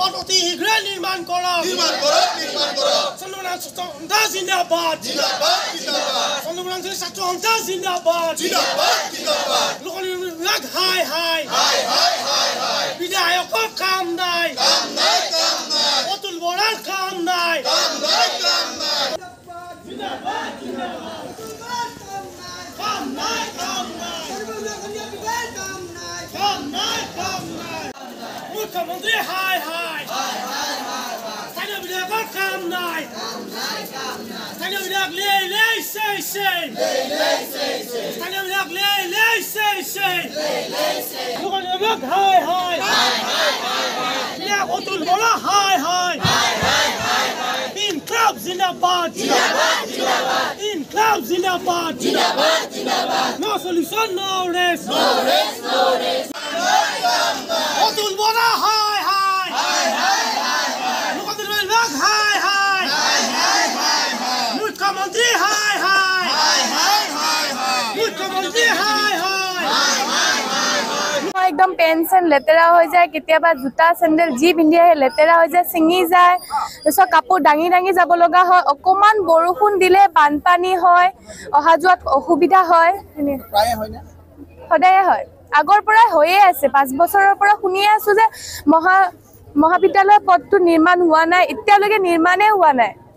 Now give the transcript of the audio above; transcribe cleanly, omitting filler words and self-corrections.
পথ অতি শীঘ্ৰে নিৰ্মাণ কৰক চন্দ্ৰমোহন সন্থা জিন্দাবাদ চন্দ্ৰমোহন ছাত্ৰ সন্থা জিন্দাবাদ লোকনিৰ্মাণ হাই হাই বিধায়কৰ কাম নাই অতুল বৰাৰ কাম নাই মুখ্যমন্ত্ৰী হাই হাই স্থানীয় বিধায়কৰ কাম নাই স্থানীয় বিধায়ক লেই সেই স্থানীয় বিধায়ক লেই সেই লোকনিৰ্মাণ হাই হাই বিধায়ক অতুল বৰা হাই হাই ইনকলাব জিন্দাবাদ ইনকলাব জিন্দাবাদ no solution no rest Atul Bora হাই হাই লোকনিৰ্মাণ হাই হাই মুখ্যমন্ত্ৰী হাই হাই মুখ্যমন্ত্ৰী হাই হাই একদম পেন লেতেৰা হৈ যায় কেতিয়াবা জোতা চেণ্ডেল যি পিন্ধি আহে লেতেৰা হৈ যায় ছিঙি যায় তাৰপিছত কাপোৰ দাঙি দাঙি যাব লগা হয় অকণমান বৰষুণ দিলে বানপানী হয় অহা যোৱাত অসুবিধা হয় সদায়ে হয় আগৰ পৰাই হৈয়ে আছে 5 বছৰৰ পৰা শুনিয়ে আছো যে মহাবিদ্যালয়ৰ পথটো নিৰ্মাণ হোৱা নাই এতিয়ালৈকে নিৰ্মাণে হোৱা নাই